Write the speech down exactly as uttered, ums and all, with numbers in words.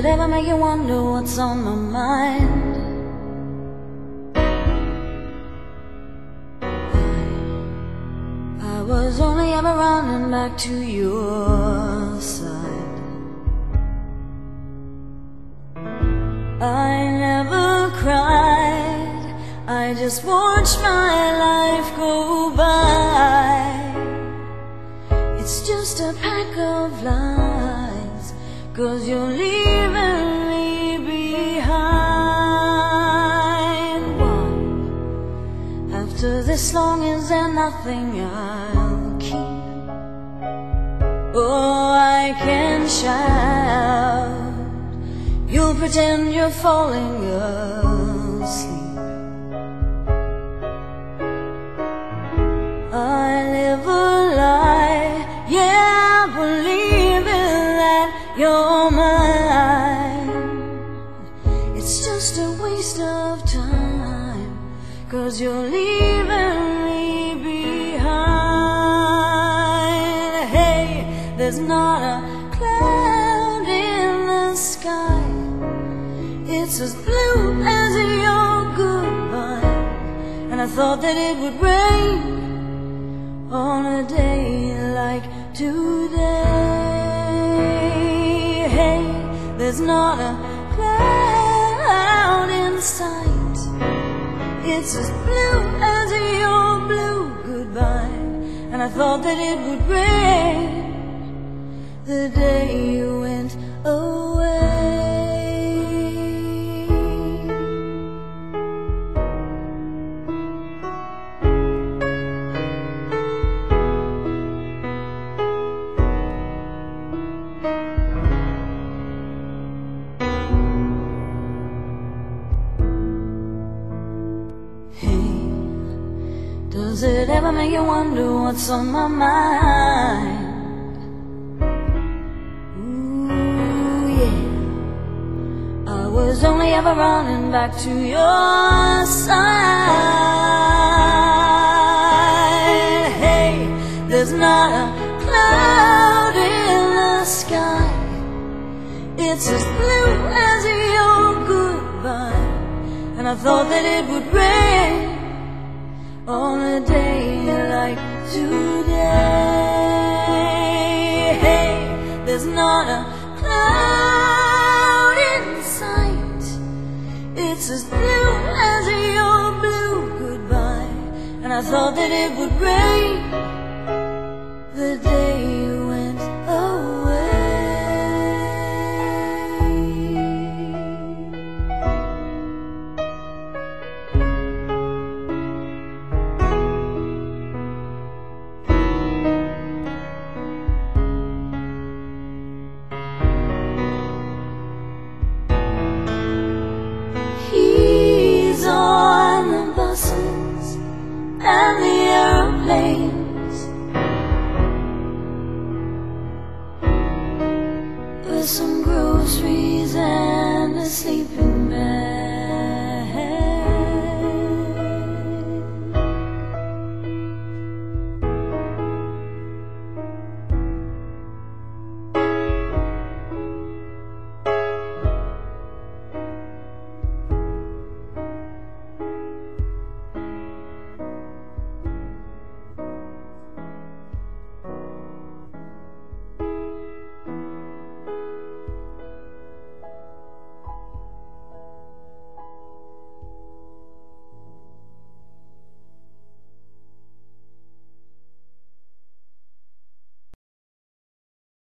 it ever make you wonder what's on my mind? I, I was only ever running back to your side. I never cried, I just watched my life go by. It's just a pack of lies, 'cause you're leaving me behind. Why? After this long, is there nothing I'll keep? Oh, I can shout, you'll pretend you're falling asleep. I live a lie, yeah, I believe in that you're mine. It's just a waste of time, 'cause you're leaving me behind. Hey, there's not a cloud in the sky, it's as blue as your goodbye. And I thought that it would rain on a day like today. Hey, there's not a cloud in sight, it's as blue as your blue goodbye. And I thought that it would rain the day you went away. Does it ever make you wonder what's on my mind? Ooh, yeah. I was only ever running back to your side. Hey, there's not a cloud in the sky, it's as blue as your goodbye. And I thought that it would rain on a day like today. Hey, there's not a cloud in sight, it's as blue as your blue goodbye. And I thought that it would rain the day